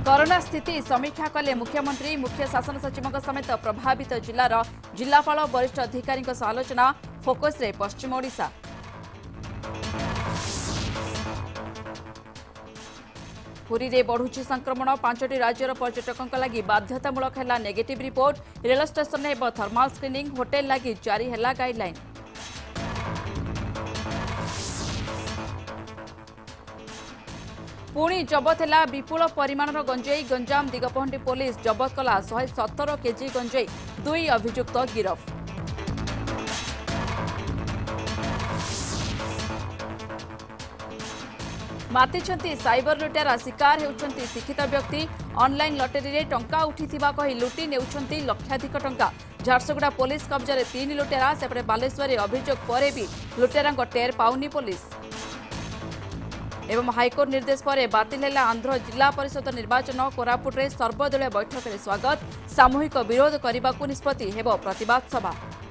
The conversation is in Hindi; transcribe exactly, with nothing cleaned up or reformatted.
कोरोना स्थिति समीक्षा कले मुख्यमंत्री मुख्य शासन सचिव समेत प्रभावित जिलार जिलापाल वरिष्ठ अधिकारी आलोचना फोकस रे पश्चिम ओडिशा। पुरी रे बढ़ुची संक्रमण पांचटी राज्यर पर्यटकों लगी बाध्यतामूलक है नेगेटिव रिपोर्ट। रेल स्टेशन में थर्माल स्क्रीनिंग होटेल लगी जारी है गाइडलाइन। पुणी जबत है विपुल परिमाणर गंजेई गंजाम दिगपहंटी पुलिस जबत कला शहे सतर केजी गंजेई दुई अभियुक्त गिरफ। मातिछंती साइबर लुटेरा शिकार हेउछंती शिक्षित व्यक्ति। ऑनलाइन लॉटरी रे टंका उठिथिबा कहि लुटी नेउछंती लक्षाधिक टंका। झारसुगुड़ा पुलिस कब्जा तीन लुटेरा सेपटे बालेश्वर अभियोग पर भी लुटेरा टेर पाउनी पुलिस। एवं हाईकोर्ट निर्देश पर बातिल है आंध्र जिला परिषद निर्वाचन। कोरापुट रे सर्वदलीय बैठक में स्वागत। सामूहिक विरोध करने को निष्पत्ति हेब प्रतिवाद सभा।